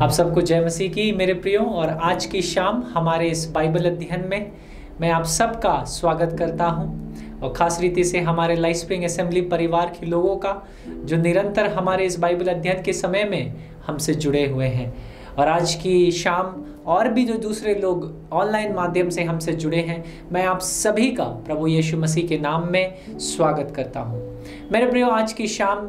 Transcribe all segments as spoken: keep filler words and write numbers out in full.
आप सबको जय मसीह की मेरे प्रियो। और आज की शाम हमारे इस बाइबल अध्ययन में मैं आप सबका स्वागत करता हूं, और ख़ास रीति से हमारे लाइफ स्प्रिंग असेंबली परिवार के लोगों का जो निरंतर हमारे इस बाइबल अध्ययन के समय में हमसे जुड़े हुए हैं। और आज की शाम और भी जो दूसरे लोग ऑनलाइन माध्यम से हमसे जुड़े हैं, मैं आप सभी का प्रभु यीशु मसीह के नाम में स्वागत करता हूं। मेरे प्रियो, आज की शाम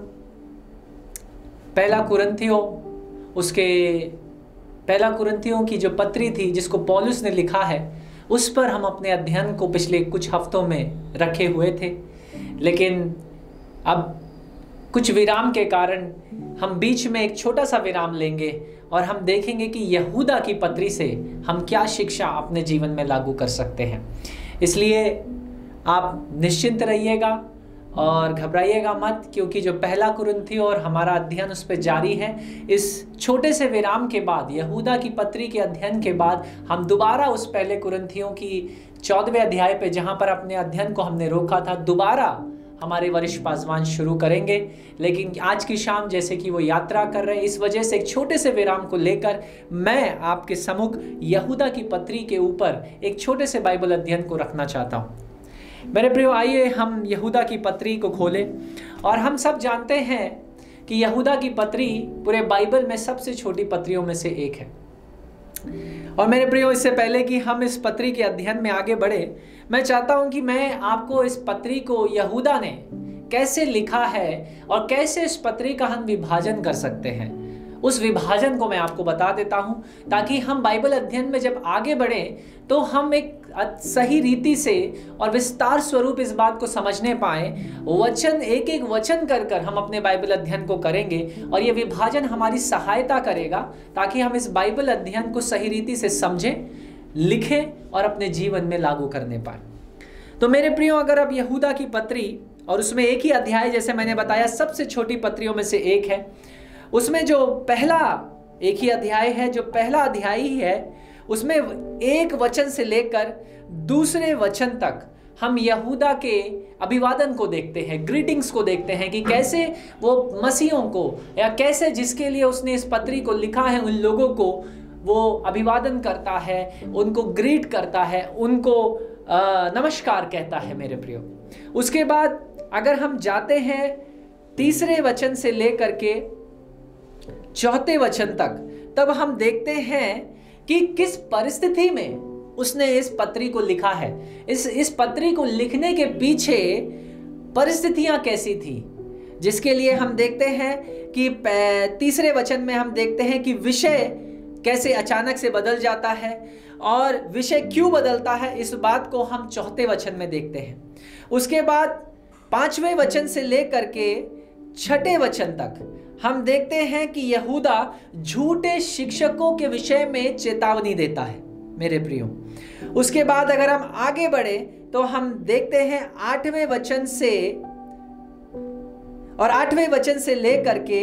पहला कुरिन्थियों उसके पहला कुरिन्थियों की जो पत्री थी जिसको पौलुस ने लिखा है, उस पर हम अपने अध्ययन को पिछले कुछ हफ्तों में रखे हुए थे। लेकिन अब कुछ विराम के कारण हम बीच में एक छोटा सा विराम लेंगे और हम देखेंगे कि यहूदा की पत्री से हम क्या शिक्षा अपने जीवन में लागू कर सकते हैं। इसलिए आप निश्चिंत रहिएगा और घबराइएगा मत, क्योंकि जो पहला कुरिन्थियों और हमारा अध्ययन उस पर जारी है। इस छोटे से विराम के बाद, यहूदा की पत्री के अध्ययन के बाद, हम दोबारा उस पहले कुरिन्थियों की चौदहवें अध्याय पे जहां पर अपने अध्ययन को हमने रोका था, दोबारा हमारे वरिष्ठ पासवान शुरू करेंगे। लेकिन आज की शाम जैसे कि वो यात्रा कर रहे हैं, इस वजह से एक छोटे से विराम को लेकर मैं आपके सम्मुख यहूदा की पत्री के ऊपर एक छोटे से बाइबल अध्ययन को रखना चाहता हूँ। मेरे प्रियो, आइए हम यहूदा की पत्री को खोलें। और हम सब जानते हैं कि यहूदा की पत्री पूरे बाइबल में सबसे छोटी पत्रियों में से एक है। और मेरे प्रियो, इससे पहले कि हम इस पत्री के अध्ययन में आगे बढ़े, मैं चाहता हूं कि मैं आपको इस पत्री को यहूदा ने कैसे लिखा है और कैसे इस पत्री का हम विभाजन कर सकते हैं, उस विभाजन को मैं आपको बता देता हूं, ताकि हम बाइबल अध्ययन में जब आगे बढ़ें तो हम एक सही रीति से और विस्तार स्वरूप इस बात को समझने पाए। वचन एक एक वचन कर कर हम अपने बाइबल अध्ययन को करेंगे, और ये विभाजन हमारी सहायता करेगा ताकि हम इस बाइबल अध्ययन को सही रीति से समझें, लिखें और अपने जीवन में लागू करने पाए। तो मेरे प्रियो, अगर अब यहूदा की पत्री, और उसमें एक ही अध्याय, जैसे मैंने बताया, सबसे छोटी पत्रियों में से एक है, उसमें जो पहला एक ही अध्याय है, जो पहला अध्याय ही है, उसमें एक वचन से लेकर दूसरे वचन तक हम यहूदा के अभिवादन को देखते हैं, ग्रीटिंग्स को देखते हैं कि कैसे वो मसीहों को, या कैसे जिसके लिए उसने इस पत्री को लिखा है, उन लोगों को वो अभिवादन करता है, उनको ग्रीट करता है, उनको आ, नमस्कार कहता है। मेरे प्रियो, उसके बाद अगर हम जाते हैं तीसरे वचन से लेकर के चौथे वचन तक, तब हम देखते हैं कि किस परिस्थिति में उसने इस पत्री को लिखा है। इस इस पत्री को लिखने के पीछे परिस्थितियां कैसी थी, जिसके लिए हम देखते हैं कि तीसरे वचन में हम देखते हैं कि विषय कैसे अचानक से बदल जाता है, और विषय क्यों बदलता है, इस बात को हम चौथे वचन में देखते हैं। उसके बाद पांचवें वचन से लेकर के छठे वचन तक हम देखते हैं कि यहूदा झूठे शिक्षकों के विषय में चेतावनी देता है। मेरे प्रियो, उसके बाद अगर हम आगे बढ़े तो हम देखते हैं आठवें वचन से, और आठवें वचन से लेकर के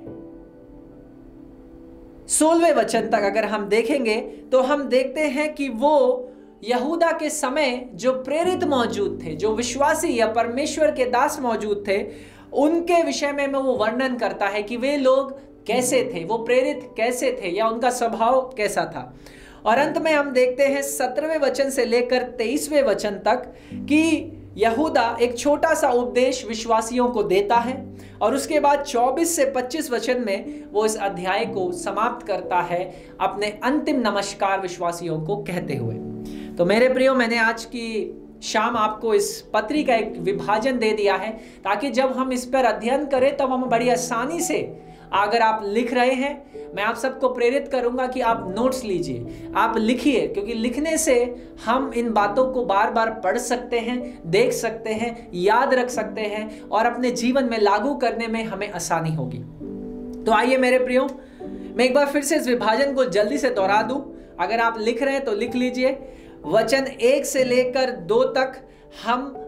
सोलहवें वचन तक अगर हम देखेंगे तो हम देखते हैं कि वो यहूदा के समय जो प्रेरित मौजूद थे, जो विश्वासी या परमेश्वर के दास मौजूद थे, उनके विषय में वो वर्णन करता है कि वे लोग कैसे थे, वो प्रेरित कैसे थे, या उनका स्वभाव कैसा था। और अंत में हम देखते हैं सत्रहवें वचन से लेकर तेईसवें वचन तक कि यहूदा एक छोटा सा उपदेश विश्वासियों को देता है, और उसके बाद चौबीस से पच्चीस वचन में वो इस अध्याय को समाप्त करता है अपने अंतिम नमस्कार विश्वासियों को कहते हुए। तो मेरे प्रियो, मैंने आज की शाम आपको इस पत्री का एक विभाजन दे दिया है, ताकि जब हम इस पर अध्ययन करें तब हम बड़ी आसानी से, अगर आप लिख रहे हैं, मैं आप सबको प्रेरित करूंगा कि आप नोट्स लीजिए, आप लिखिए, क्योंकि लिखने से हम इन बातों को बार बार पढ़ सकते हैं, देख सकते हैं, याद रख सकते हैं, और अपने जीवन में लागू करने में हमें आसानी होगी। तो आइए मेरे प्रियो, मैं एक बार फिर से इस विभाजन को जल्दी से दोहरा दूं। अगर आप लिख रहे हैं तो लिख लीजिए। वचन एक से लेकर दो तक हम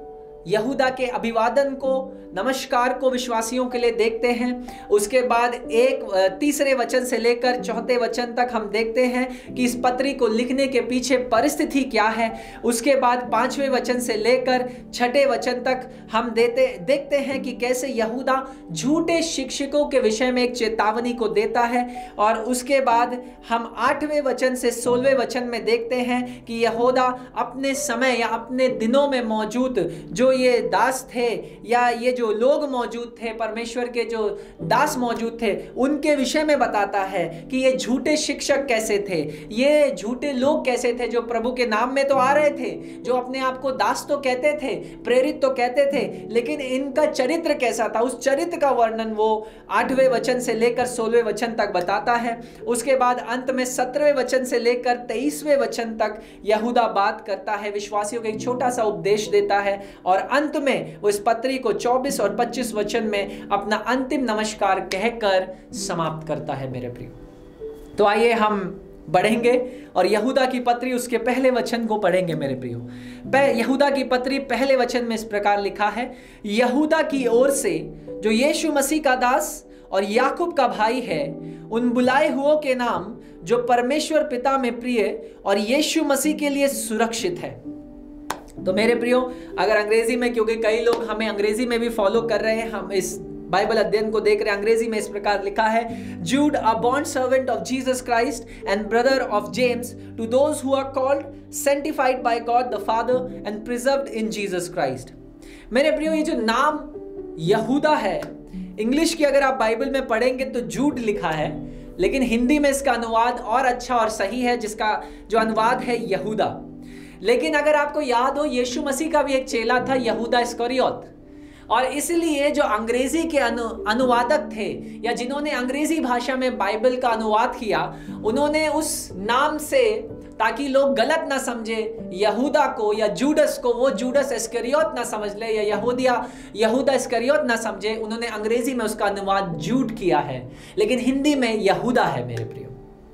यहूदा के अभिवादन को, नमस्कार को विश्वासियों के लिए देखते हैं। उसके बाद एक तीसरे वचन से लेकर चौथे वचन तक हम देखते हैं कि इस पत्री को लिखने के पीछे परिस्थिति क्या है। उसके बाद पांचवें वचन से लेकर छठे वचन तक हम देते देखते हैं कि कैसे यहूदा झूठे शिक्षकों के विषय में एक चेतावनी को देता है। और उसके बाद हम आठवें वचन से सोलहवें वचन में देखते हैं कि यहूदा अपने समय या अपने दिनों में मौजूद जो ये दास थे या ये जो लोग मौजूद थे, परमेश्वर के जो दास मौजूद थे, उनके विषय में बताता है कि ये झूठे शिक्षक कैसे थे, ये झूठे लोग कैसे थे जो प्रभु के नाम में तो आ रहे थे, जो अपने आप को दास तो कहते थे, प्रेरित तो कहते थे, लेकिन इनका चरित्र कैसा था, उस चरित्र का वर्णन वो आठवें वचन से लेकर सोलहवें वचन तक बताता है। उसके बाद अंत में सत्रहवें वचन से लेकर तेईसवें वचन तक यहूदा बात करता है, विश्वासियों को एक छोटा सा उपदेश देता है और अंत में वो इस पत्री को चौबीस और पच्चीस वचन में अपना अंतिम नमस्कार कहकर समाप्त करता है। मेरे प्रियो, तो आइए हम बढ़ेंगे और यहूदा की पत्री उसके पहले वचन को पढ़ेंगे। मेरे प्रियो, यहूदा की पत्री पहले वचन में इस प्रकार लिखा है, यहूदा की ओर से जो यीशु मसीह का दास और याकूब का भाई है, उन बुलाए हुओं के नाम जो परमेश्वर पिता में प्रिय और यीशु मसीह के लिए सुरक्षित है। तो मेरे प्रियो, अगर अंग्रेजी में, क्योंकि कई लोग हमें अंग्रेजी में भी फॉलो कर रहे हैं, हम इस बाइबल अध्ययन को देख रहे हैं, अंग्रेजी में इस प्रकार लिखा है, Jude a bond servant of Jesus Christ and brother of James to those who are called, sanctified by God the father and preserved in Jesus Christ. मेरे प्रियो, ये जो नाम यहूदा है, इंग्लिश की अगर आप बाइबल में पढ़ेंगे तो जूड लिखा है, लेकिन हिंदी में इसका अनुवाद और अच्छा और सही है, जिसका जो अनुवाद है यहूदा। लेकिन अगर आपको याद हो, यीशु मसीह का भी एक चेला था, यहूदा इस्करियोत, और इसलिए जो अंग्रेजी के अनु, अनुवादक थे या जिन्होंने अंग्रेजी भाषा में बाइबल का अनुवाद किया, उन्होंने उस नाम से, ताकि लोग गलत ना समझे यहूदा को या जूडस को, वो जूडस इस्करियोत ना समझ ले या यहूदिया यहूदा इस्करियोत ना समझे, उन्होंने अंग्रेजी में उसका अनुवाद जूड किया है, लेकिन हिंदी में यहूदा है। मेरे प्रियो,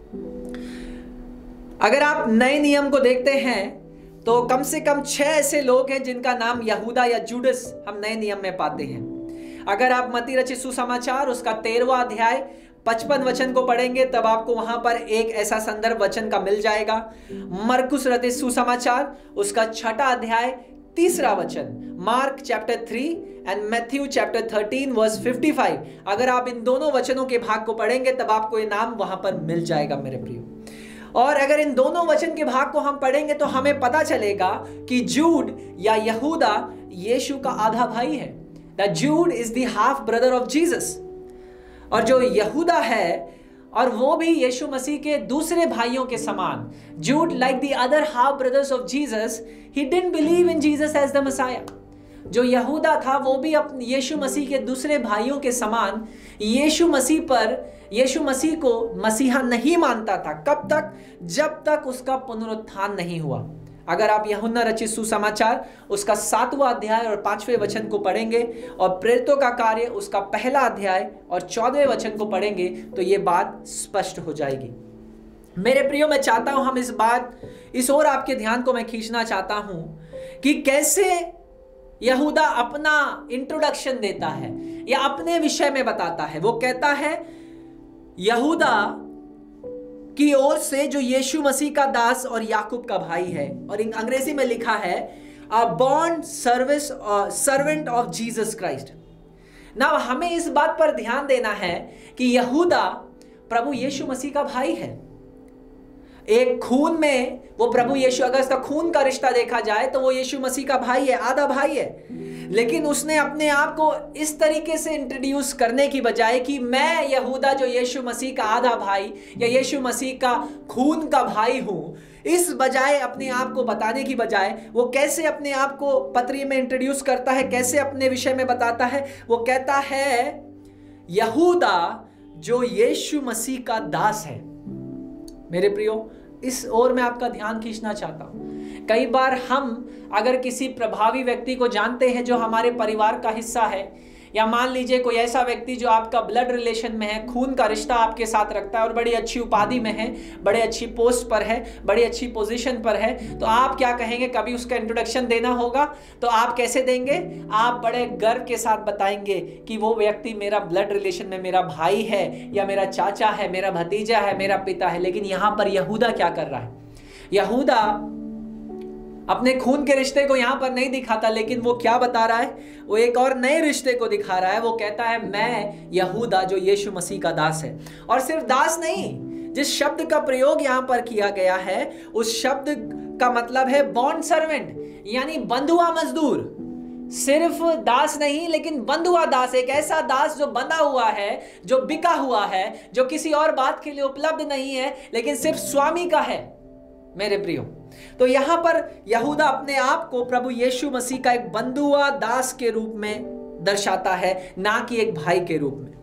अगर आप नए नियम को देखते हैं तो कम से कम छह ऐसे लोग हैं जिनका नाम यहूदा या जूडस हम नए नियम में पाते हैं। अगर आप मत्ती रचित सुसमाचार उसका तेरहवां अध्याय पचपन वचन को पढ़ेंगे, तब आपको वहां पर एक ऐसा संदर्भ वचन का मिल जाएगा। मरकुस रचित सुसमाचार उसका छठा अध्याय तीसरा वचन, Mark chapter three and Matthew chapter thirteen verse fifty five, अगर आप इन दोनों वचनों के भाग को पढ़ेंगे तब आपको ये नाम वहां पर मिल जाएगा। मेरे प्रियो, और अगर इन दोनों वचन के भाग को हम पढ़ेंगे तो हमें पता चलेगा कि जूड या यहूदा यीशु का आधा भाई है। The Jude is the half brother of Jesus, और जो यहूदा है और वो भी यीशु मसीह के दूसरे भाइयों के समान। Jude, like the other half brothers of Jesus, he didn't believe in Jesus as the Messiah. जो यहूदा था वो भी अपने यीशु मसीह के दूसरे भाइयों के समान यीशु मसीह पर यीशु मसीह को मसीहा नहीं मानता था। कब तक? जब तक उसका पुनरुत्थान नहीं हुआ। अगर आप यूहन्ना रचित सुसमाचार उसका सातवां अध्याय और पांचवें वचन को पढ़ेंगे और प्रेरितों का कार्य उसका पहला अध्याय और चौदहवें वचन को पढ़ेंगे तो ये बात स्पष्ट हो जाएगी। मेरे प्रियो, मैं चाहता हूं हम इस बात इस ओर आपके ध्यान को मैं खींचना चाहता हूं कि कैसे यहूदा अपना इंट्रोडक्शन देता है या अपने विषय में बताता है। वो कहता है यहूदा की ओर से जो यीशु मसीह का दास और याकूब का भाई है, और अंग्रेजी में लिखा है a bond service servant of Jesus Christ. ना हमें इस बात पर ध्यान देना है कि यहूदा प्रभु यीशु मसीह का भाई है। एक खून में वो प्रभु यीशु, अगर इसका खून का रिश्ता देखा जाए तो वो यीशु मसीह का भाई है, आधा भाई है। लेकिन उसने अपने आप को इस तरीके से इंट्रोड्यूस करने की बजाय कि मैं यहूदा जो यीशु मसीह का आधा भाई या यीशु मसीह का खून का भाई हूं, इस बजाय अपने आप को बताने की बजाय वो कैसे अपने आप को पत्री में इंट्रोड्यूस करता है, कैसे अपने विषय में बताता है। वो कहता है यहूदा जो यीशु मसीह का दास है। मेरे प्रियो, इस ओर मैं आपका ध्यान खींचना चाहता हूं। कई बार हम अगर किसी प्रभावी व्यक्ति को जानते हैं जो हमारे परिवार का हिस्सा है या मान लीजिए कोई ऐसा व्यक्ति जो आपका ब्लड रिलेशन में है, खून का रिश्ता आपके साथ रखता है और बड़ी अच्छी उपाधि में है, बड़े अच्छी पोस्ट पर है, बड़ी अच्छी पोजीशन पर है, तो आप क्या कहेंगे? कभी उसका इंट्रोडक्शन देना होगा तो आप कैसे देंगे? आप बड़े गर्व के साथ बताएंगे कि वो व्यक्ति मेरा ब्लड रिलेशन में मेरा भाई है या मेरा चाचा है, मेरा भतीजा है, मेरा पिता है। लेकिन यहां पर यहूदा क्या कर रहा है? यहूदा अपने खून के रिश्ते को यहां पर नहीं दिखाता, लेकिन वो क्या बता रहा है? वो एक और नए रिश्ते को दिखा रहा है। वो कहता है मैं यहूदा जो यीशु मसीह का दास है। और सिर्फ दास नहीं, जिस शब्द का प्रयोग यहां पर किया गया है उस शब्द का मतलब है बॉन्ड सर्वेंट, यानी बंधुआ मजदूर। सिर्फ दास नहीं लेकिन बंधुआ दास, एक ऐसा दास जो बंधा हुआ है, जो बिका हुआ है, जो किसी और बात के लिए उपलब्ध नहीं है लेकिन सिर्फ स्वामी का है मेरे प्रियो। तो यहां पर यहूदा अपने आप को प्रभु यीशु मसीह का एक बंधुआ दास के रूप में दर्शाता है, ना कि एक भाई के रूप में।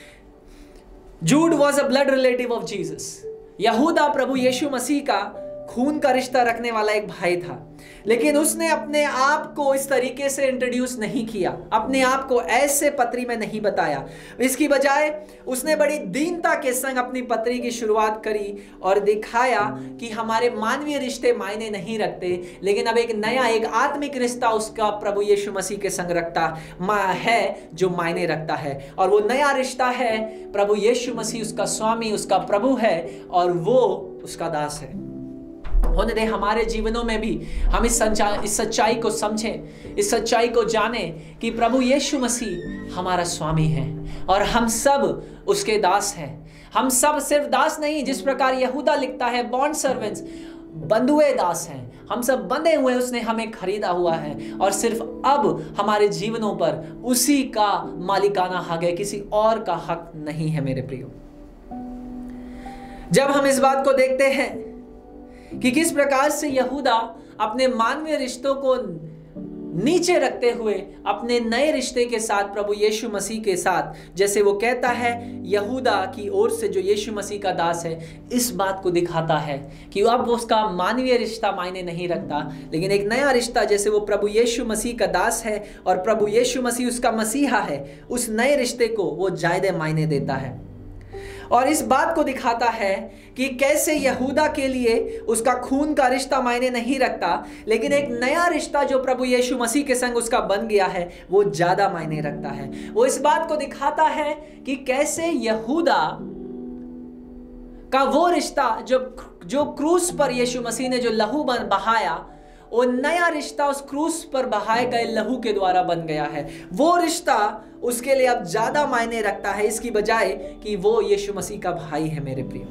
Jude was a blood relative of Jesus. यहूदा प्रभु यीशु मसीह का खून का रिश्ता रखने वाला एक भाई था, लेकिन उसने अपने आप को इस तरीके से इंट्रोड्यूस नहीं किया, अपने आप को ऐसे पत्री में नहीं बताया। इसकी बजाय उसने बड़ी दीनता के संग अपनी पत्री की शुरुआत करी और दिखाया कि हमारे मानवीय रिश्ते मायने नहीं रखते, लेकिन अब एक नया, एक आत्मिक रिश्ता उसका प्रभु यीशु मसीह के संग रखता है जो मायने रखता है। और वो नया रिश्ता है, प्रभु यीशु मसीह उसका स्वामी, उसका प्रभु है और वो उसका दास है। होने दे हमारे जीवनों में भी हम इस इस सच्चाई को समझें, इस सच्चाई को जानें कि प्रभु यीशु मसीह हमारा स्वामी है और हम सब उसके दास हैं। हम सब सिर्फ दास नहीं, जिस प्रकार यहूदा लिखता है बॉन्ड सर्वेंट्स, बंधुए दास हैं। हम सब बंधे हुए, उसने हमें खरीदा हुआ है और सिर्फ अब हमारे जीवनों पर उसी का मालिकाना हक है, किसी और का हक नहीं है मेरे प्रियो। जब हम इस बात को देखते हैं कि किस प्रकार से यहूदा अपने मानवीय रिश्तों को नीचे रखते हुए अपने नए रिश्ते के साथ, प्रभु यीशु मसीह के साथ, जैसे वो कहता है यहूदा की ओर से जो यीशु मसीह का दास है, इस बात को दिखाता है कि अब उसका मानवीय रिश्ता मायने नहीं रखता, लेकिन एक नया रिश्ता, जैसे वो प्रभु यीशु मसीह का दास है और प्रभु यीशु मसीह उसका मसीहा है, उस नए रिश्ते को वो ज्यादा मायने देता है। और इस बात को दिखाता है कि कैसे यहूदा के लिए उसका खून का रिश्ता मायने नहीं रखता, लेकिन एक नया रिश्ता जो प्रभु यीशु मसीह के संग उसका बन गया है वो ज्यादा मायने रखता है। वो इस बात को दिखाता है कि कैसे यहूदा का वो रिश्ता जो जो क्रूस पर यीशु मसीह ने जो लहू बहाया, वो नया रिश्ता उस क्रूस पर बहाए गए लहू के द्वारा बन गया है। वो रिश्ता उसके लिए अब ज्यादा मायने रखता है, इसकी बजाय कि वो यीशु मसीह का भाई है मेरे प्रिय।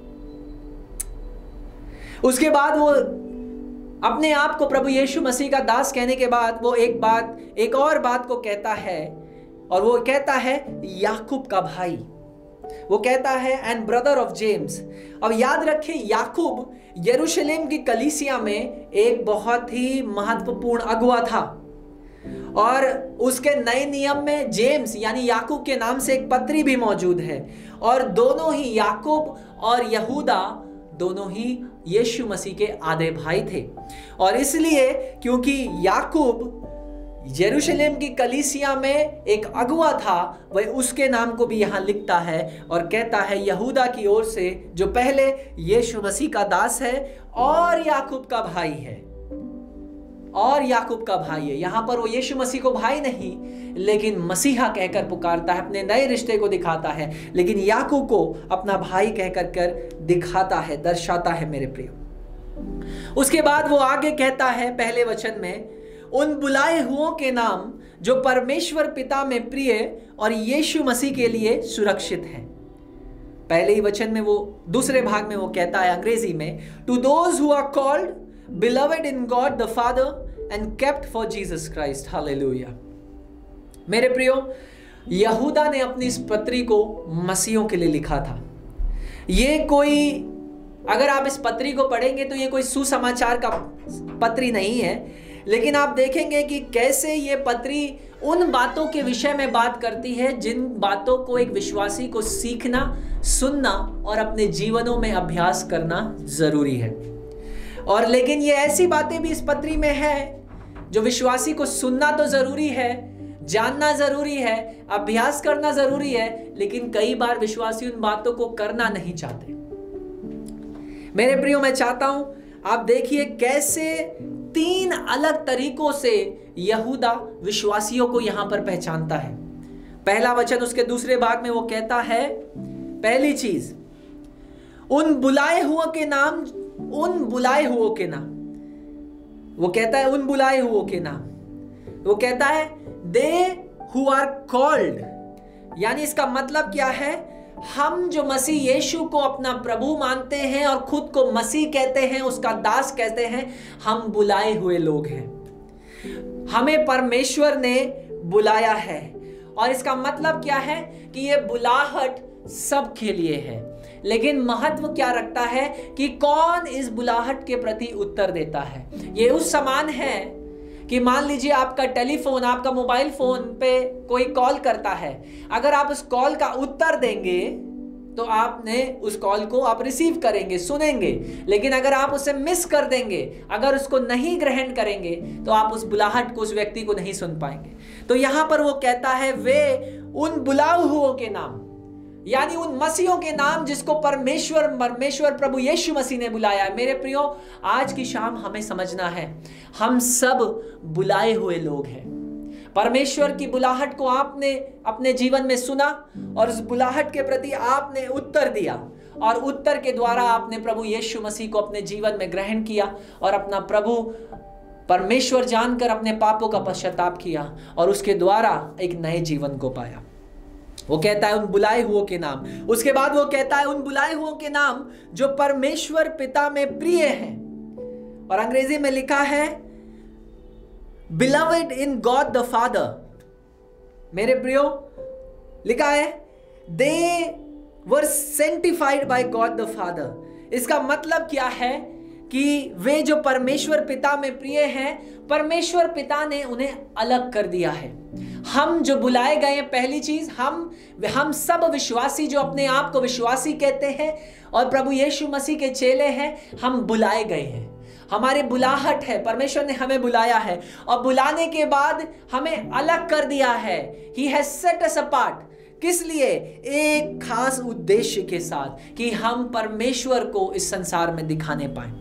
उसके बाद वो अपने आप को प्रभु यीशु मसीह का दास कहने के बाद वो एक बात, एक और बात को कहता है, और वो कहता है याकूब का भाई। वो कहता है एंड ब्रदर ऑफ जेम्स। अब याद रखिए, याकूब यरूशलेम की कलीसिया में एक बहुत ही महत्वपूर्ण अगुवा था और उसके नए नियम में जेम्स यानी याकूब के नाम से एक पत्री भी मौजूद है। और दोनों ही, याकूब और यहूदा, दोनों ही यीशु मसीह के आधे भाई थे। और इसलिए क्योंकि याकूब यरूशलेम की कलीसिया में एक अगुवा था, वह उसके नाम को भी यहां लिखता है और कहता है यहूदा की ओर से, जो पहले यीशु मसीह का दास है और याकूब का भाई है, और याकूब का भाई है। यहां पर वो यीशु मसीह को भाई नहीं लेकिन मसीहा कहकर पुकारता है, अपने नए रिश्ते को दिखाता है, लेकिन याकूब को अपना भाई कहकर कर दिखाता है, दर्शाता है मेरे प्रिय। उसके बाद वो आगे कहता है पहले वचन में, उन बुलाए हुओं के नाम जो परमेश्वर पिता में प्रिय और यीशु मसीह के लिए सुरक्षित हैं। पहले ही वचन में वो, दूसरे भाग में वो कहता है अंग्रेजी में, to those who are called beloved in God the Father and kept for Jesus Christ, hallelujah। मेरे प्रियो, यहूदा ने अपनी इस पत्री को मसीहों के लिए लिखा था। ये कोई, अगर आप इस पत्री को पढ़ेंगे तो ये कोई सुसमाचार का पत्री नहीं है, लेकिन आप देखेंगे कि कैसे ये पत्री उन बातों के विषय में बात करती है जिन बातों को एक विश्वासी को सीखना, सुनना और अपने जीवनों में अभ्यास करना जरूरी है। और लेकिन ये ऐसी बातें भी इस पत्री में है जो विश्वासी को सुनना तो जरूरी है, जानना जरूरी है, अभ्यास करना जरूरी है, लेकिन कई बार विश्वासी उन बातों को करना नहीं चाहते। मेरे प्रियो, मैं चाहता हूं आप देखिए कैसे तीन अलग तरीकों से यहूदा विश्वासियों को यहां पर पहचानता है। पहला वचन उसके दूसरे भाग में वो कहता है, पहली चीज, उन बुलाए हुओं के नाम, उन बुलाए हुओं के नाम, वो कहता है उन बुलाए हुओं के नाम, वो कहता है दे हु आर कॉल्ड। यानी इसका मतलब क्या है, हम जो मसीह यीशु को अपना प्रभु मानते हैं और खुद को मसीह कहते हैं, उसका दास कहते हैं, हम बुलाए हुए लोग हैं। हमें परमेश्वर ने बुलाया है और इसका मतलब क्या है कि ये बुलाहट सबके लिए है, लेकिन महत्व क्या रखता है कि कौन इस बुलाहट के प्रति उत्तर देता है। ये उस समान है कि मान लीजिए आपका टेलीफोन, आपका मोबाइल फोन पे कोई कॉल करता है, अगर आप उस कॉल का उत्तर देंगे तो आपने उस कॉल को आप रिसीव करेंगे, सुनेंगे, लेकिन अगर आप उसे मिस कर देंगे, अगर उसको नहीं ग्रहण करेंगे, तो आप उस बुलाहट को, उस व्यक्ति को नहीं सुन पाएंगे। तो यहां पर वो कहता है वे उन बुलाए हुओं के नाम, यानी उन मसीहों के नाम जिसको परमेश्वर परमेश्वर प्रभु यीशु मसीह ने बुलाया है। मेरे प्रियो, आज की शाम हमें समझना है, हम सब बुलाए हुए लोग हैं। परमेश्वर की बुलाहट को आपने अपने जीवन में सुना और उस बुलाहट के प्रति आपने उत्तर दिया, और उत्तर के द्वारा आपने प्रभु यीशु मसीह को अपने जीवन में ग्रहण किया और अपना प्रभु परमेश्वर जानकर अपने पापों का पश्चाताप किया और उसके द्वारा एक नए जीवन को पाया। वो कहता है उन बुलाए हुओं के नाम। उसके बाद वो कहता है उन बुलाए हुओं के नाम जो परमेश्वर पिता में प्रिय हैं, और अंग्रेजी में लिखा है Beloved in God the Father। मेरे प्रियो, लिखा है they were sanctified by God the Father। इसका मतलब क्या है कि वे जो परमेश्वर पिता में प्रिय हैं, परमेश्वर पिता ने उन्हें अलग कर दिया है। हम जो बुलाए गए हैं, पहली चीज, हम हम सब विश्वासी जो अपने आप को विश्वासी कहते हैं और प्रभु यीशु मसीह के चेले हैं, हम बुलाए गए हैं। हमारी बुलाहट है, परमेश्वर ने हमें बुलाया है और बुलाने के बाद हमें अलग कर दिया है। He has set us apart। किस लिए? एक खास उद्देश्य के साथ कि हम परमेश्वर को इस संसार में दिखाने पाए।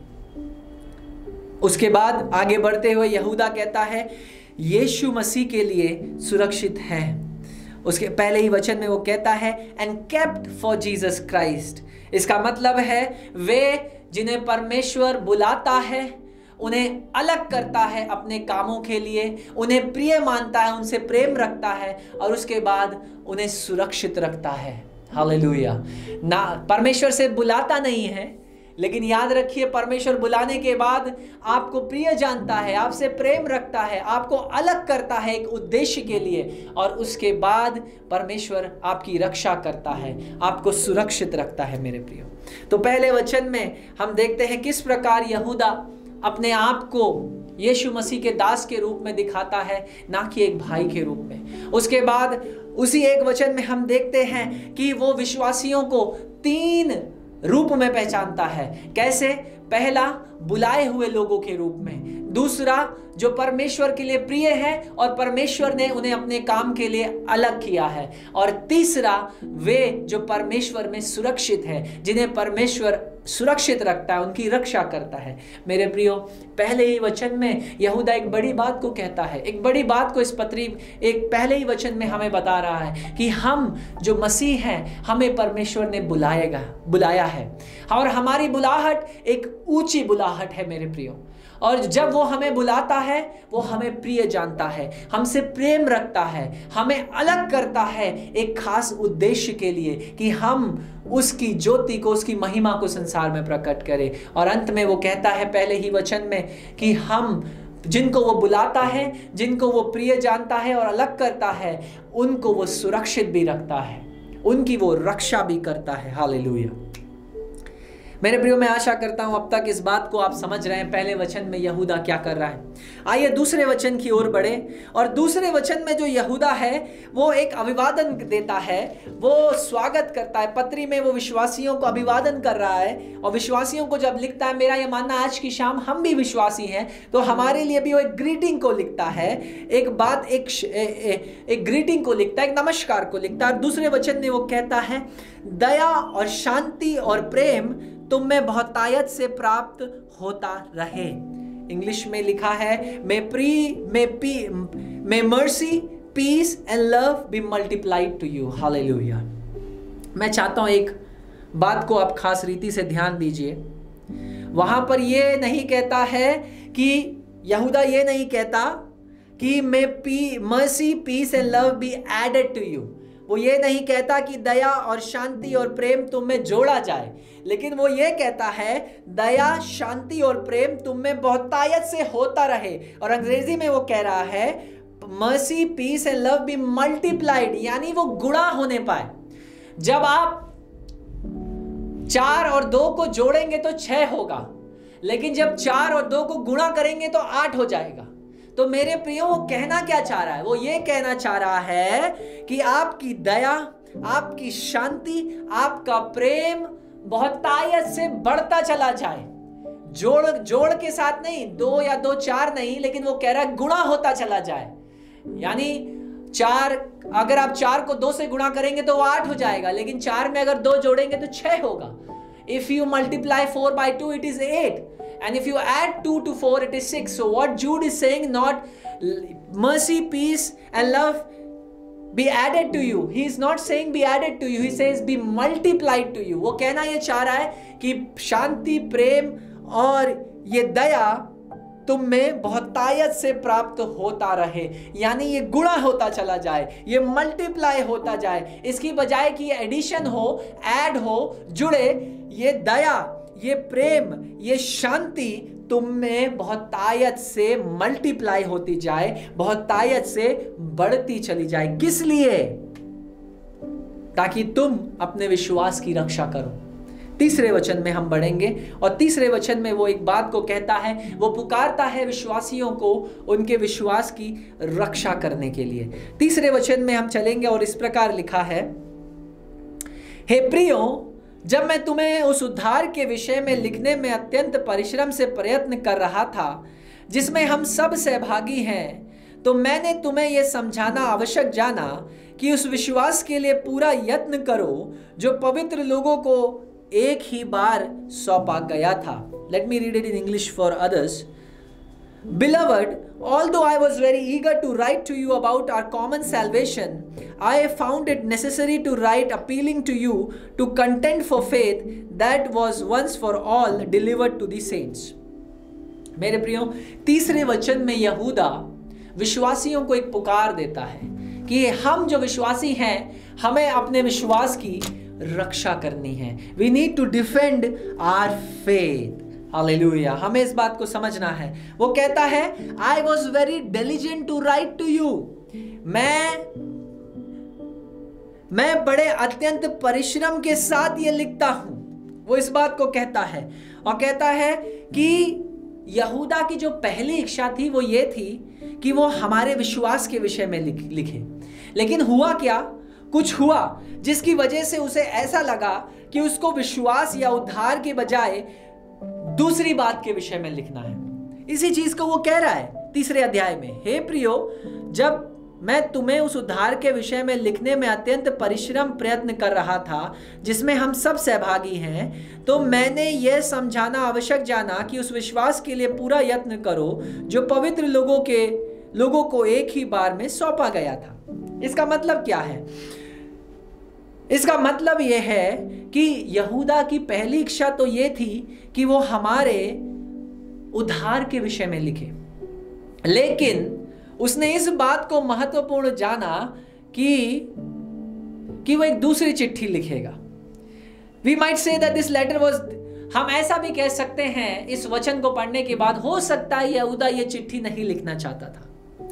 उसके बाद आगे बढ़ते हुए यहूदा कहता है यीशु मसीह के लिए सुरक्षित है। उसके पहले ही वचन में वो कहता है and kept for Jesus Christ. इसका मतलब है वे जिन्हें परमेश्वर बुलाता है, उन्हें अलग करता है अपने कामों के लिए, उन्हें प्रिय मानता है, उनसे प्रेम रखता है और उसके बाद उन्हें सुरक्षित रखता है। हालेलुया। ना परमेश्वर से बुलाता नहीं है, लेकिन याद रखिए परमेश्वर बुलाने के बाद आपको प्रिय जानता है, आपसे प्रेम रखता है, आपको अलग करता है एक उद्देश्य के लिए, और उसके बाद परमेश्वर आपकी रक्षा करता है, आपको सुरक्षित रखता है। मेरे प्रियो, तो पहले वचन में हम देखते हैं किस प्रकार यहूदा अपने आप को यीशु मसीह के दास के रूप में दिखाता है, ना कि एक भाई के रूप में। उसके बाद उसी एक वचन में हम देखते हैं कि वो विश्वासियों को तीन रूप में पहचानता है। कैसे? पहला, बुलाए हुए लोगों के रूप में। दूसरा, जो परमेश्वर के लिए प्रिय है और परमेश्वर ने उन्हें अपने काम के लिए अलग किया है। और तीसरा, वे जो परमेश्वर में सुरक्षित है, जिन्हें परमेश्वर सुरक्षित रखता है, उनकी रक्षा करता है। मेरे प्रियो, पहले ही वचन में यहूदा एक बड़ी बात को कहता है, एक बड़ी बात को इस पत्री एक पहले ही वचन में हमें बता रहा है कि हम जो मसीह हैं, हमें परमेश्वर ने बुलाएगा बुलाया है, और हमारी बुलाहट एक ऊंची बुलाहट है। मेरे प्रियो, और जब वो हमें बुलाता है, वो हमें प्रिय जानता है, हमसे प्रेम रखता है, हमें अलग करता है एक खास उद्देश्य के लिए कि हम उसकी ज्योति को, उसकी महिमा को संसार में प्रकट करें। और अंत में वो कहता है पहले ही वचन में कि हम जिनको वो बुलाता है, जिनको वो प्रिय जानता है और अलग करता है, उनको वो सुरक्षित भी रखता है, उनकी वो रक्षा भी करता है। हालेलुया। मेरे प्रियो, मैं आशा करता हूं अब तक इस बात को आप समझ रहे हैं पहले वचन में यहूदा क्या कर रहा है। आइए दूसरे वचन की ओर बढ़े। और दूसरे वचन में जो यहूदा है वो एक अभिवादन देता है, वो स्वागत करता है। पत्री में वो विश्वासियों को अभिवादन कर रहा है और विश्वासियों को जब लिखता है, मेरा यह मानना आज की शाम हम भी विश्वासी हैं, तो हमारे लिए भी वो एक ग्रीटिंग को लिखता है, एक बात एक ए, ए, एक ग्रीटिंग को लिखता है, एक नमस्कार को लिखता है। दूसरे वचन में वो कहता है, दया और शांति और प्रेम तुम में बहुतायत से प्राप्त होता रहे। इंग्लिश में लिखा है, may pre may P may mercy peace and love be multiplied to you. Hallelujah. मैं चाहता हूं एक बात को आप खास रीति से ध्यान दीजिए। वहां पर ये नहीं कहता है कि यहूदा ये नहीं कहता कि may P mercy peace and love be added to you. वो ये नहीं कहता कि दया और शांति और प्रेम तुम में जोड़ा जाए, लेकिन वो ये कहता है दया, शांति और प्रेम तुम में बहुतायत से होता रहे। और अंग्रेजी में वो कह रहा है mercy peace and love be multiplied, यानी वो गुणा होने पाए। जब आप चार और दो को जोड़ेंगे तो छह होगा, लेकिन जब चार और दो को गुणा करेंगे तो आठ हो जाएगा। तो मेरे प्रियो, वो कहना क्या चाह रहा है? वो ये कहना चाह रहा है कि आपकी दया, आपकी शांति, आपका प्रेम बहुतायत से बढ़ता चला जाए। जोड़ जोड़ के साथ नहीं, दो या दो चार नहीं, लेकिन वो कह रहा है गुणा होता चला जाए। यानी चार, अगर आप चार को दो से गुणा करेंगे तो वो आठ हो जाएगा, लेकिन चार में अगर दो जोड़ेंगे तो छह होगा। If you multiply four by two, it is eight. And if you add two to four, it is six. So what Jude is saying, not mercy, peace and love be added to you. He is not saying be added to you. He says be multiplied to you. वो कहना ये चाह रहा है कि शांति, प्रेम और ये दया तुम में बहुतायत से प्राप्त होता रहे, यानी ये गुणा होता चला जाए, ये मल्टीप्लाई होता जाए। इसकी बजाय कि ये एडिशन हो, ऐड हो, जुड़े, ये दया, ये प्रेम, ये शांति तुम में बहुतायत से मल्टीप्लाई होती जाए, बहुतायत से बढ़ती चली जाए। किस लिए? ताकि तुम अपने विश्वास की रक्षा करो। तीसरे वचन में हम बढ़ेंगे और तीसरे वचन में वो एक बात को कहता है, वो पुकारता है विश्वासियों को उनके विश्वास की रक्षा करने के लिए। तीसरे वचन में हम चलेंगे और इस प्रकार लिखा है, हे प्रियो, जब मैं तुम्हें उस उद्धार के विषय में लिखने में अत्यंत परिश्रम से प्रयत्न कर रहा था जिसमें हम सब सहभागी हैं, तो मैंने तुम्हें यह समझाना आवश्यक जाना कि उस विश्वास के लिए पूरा यत्न करो जो पवित्र लोगों को एक ही बार सौंपा गया था। Let me read it in English for others. Beloved, although I was very eager to write to you about our common salvation, I found it necessary to write appealing to you to contend for faith that was once for all delivered to the saints. मेरे प्रियो, तीसरे वचन में यहूदा विश्वासियों को एक पुकार देता है कि हम जो विश्वासी हैं, हमें अपने विश्वास की रक्षा करनी है। We need to defend our faith. Hallelujah. हमें इस बात को समझना है। वो कहता है, I was very diligent to write to you. मैं मैं बड़े अत्यंत परिश्रम के साथ ये लिखता हूं। वो इस बात को कहता है और कहता है कि यहूदा की जो पहली इच्छा थी वो ये थी कि वो हमारे विश्वास के विषय में लिखे, लेकिन हुआ क्या? कुछ हुआ जिसकी वजह से उसे ऐसा लगा कि उसको विश्वास या उद्धार के बजाय दूसरी बात के विषय में लिखना है। इसी चीज को वो कह रहा है तीसरे अध्याय में, हे प्रियो, जब मैं तुम्हें उस उद्धार के विषय में लिखने में अत्यंत परिश्रम प्रयत्न कर रहा था जिसमें हम सब सहभागी हैं, तो मैंने यह समझाना आवश्यक जाना कि उस विश्वास के लिए पूरा यत्न करो जो पवित्र लोगों के लोगों को एक ही बार में सौंपा गया था। इसका मतलब क्या है? इसका मतलब यह है कि यहूदा की पहली इच्छा तो यह थी कि वो हमारे उद्धार के विषय में लिखे, लेकिन उसने इस बात को महत्वपूर्ण जाना कि कि वो एक दूसरी चिट्ठी लिखेगा। We might say that this letter was, हम ऐसा भी कह सकते हैं इस वचन को पढ़ने के बाद, हो सकता है यहूदा ये चिट्ठी नहीं लिखना चाहता था,